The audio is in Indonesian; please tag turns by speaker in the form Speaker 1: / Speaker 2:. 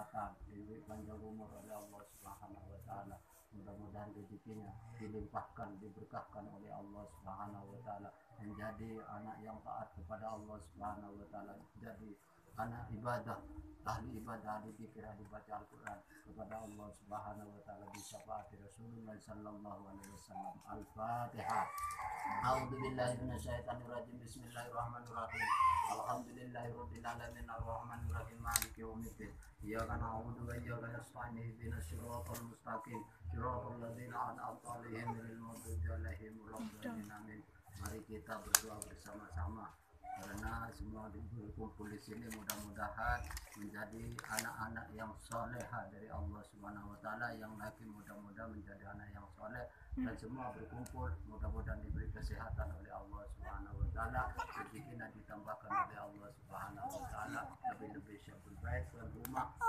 Speaker 1: diberi panjang umur oleh Allah Subhanahu wa taala. Mudah-mudahan rezekinya dilimpahkan, diberkahkan oleh Allah Subhanahu wa taala, menjadi anak yang taat kepada Allah Subhanahu wa taala, jadi anak ibadah, ahli ibadah, ahli zikir, ahli baca Al-Qur'an kepada Allah Subhanahu wa taala di syafaat Rasulullah sallallahu alaihi wasallam. Al-Fatihah. A'udzu billahi minasyaitonir rajim. Bismillahirrahmanirrahim. Alhamdulillahirabbil alamin arrahmanir rahim maliki yaumiddin. Iyyaka na'budu wa iyyaka nasta'in ihdinas siratal mustaqim siratal ladzina an'amta 'alaihim ghairil maghdubi 'alaihim waladdallin. Amin. Mari kita berdoa bersama-sama karena semua berkumpul di sini mudah-mudahan menjadi anak-anak yang soleha dari Allah Subhanahu wa taala, yang laki mudah-mudahan menjadi anak yang soleh, dan semua berkumpul mudah-mudahan diberi kesehatan oleh Allah Subhanahu wa taala, rezekinya ditambahkan oleh Allah Subhanahu wa taala, lebih-lebih syabul bait wal rumah